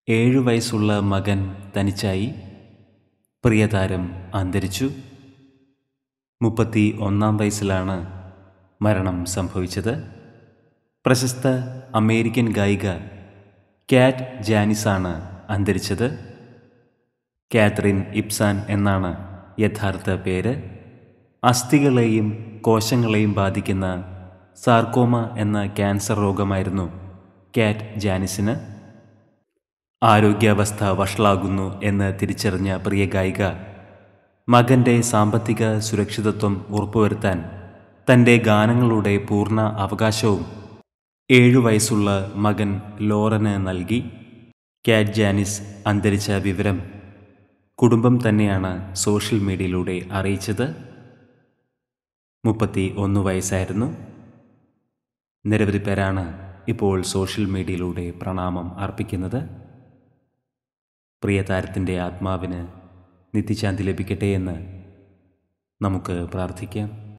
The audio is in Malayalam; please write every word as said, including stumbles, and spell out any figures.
ഏഴു വയസ്സുള്ള മകൻ തനിച്ചായി. പ്രിയതാരം അന്തരിച്ചു. മുപ്പത്തി ഒന്നാം വയസ്സിലാണ് മരണം സംഭവിച്ചത്. പ്രശസ്ത അമേരിക്കൻ ഗായിക കാറ്റ് ജാനിസാണ് അന്തരിച്ചത്. കാത്രിൻ ഇബ്സാൻ എന്നാണ് യഥാർത്ഥ പേര്. അസ്ഥികളെയും കോശങ്ങളെയും ബാധിക്കുന്ന സാർക്കോമ എന്ന ക്യാൻസർ രോഗമായിരുന്നു കാറ്റ് ജാനിസിന്. ആരോഗ്യാവസ്ഥ വഷളാകുന്നു എന്ന് തിരിച്ചറിഞ്ഞ പ്രിയ ഗായിക മകൻ്റെ സാമ്പത്തിക സുരക്ഷിതത്വം ഉറപ്പുവരുത്താൻ തൻ്റെ ഗാനങ്ങളുടെ പൂർണ്ണ അവകാശവും ഏഴു വയസ്സുള്ള മകൻ ലോറന് നൽകി. കാറ്റ് ജാനിസ് അന്തരിച്ച വിവരം കുടുംബം തന്നെയാണ് സോഷ്യൽ മീഡിയയിലൂടെ അറിയിച്ചത്. മുപ്പത്തി ഒന്ന് വയസ്സായിരുന്നു. നിരവധി പേരാണ് ഇപ്പോൾ സോഷ്യൽ മീഡിയയിലൂടെ പ്രണാമം അർപ്പിക്കുന്നത്. പ്രിയ താരത്തിൻ്റെ ആത്മാവിന് നിത്യശാന്തി ലഭിക്കട്ടെ എന്ന് നമുക്ക് പ്രാർത്ഥിക്കാം.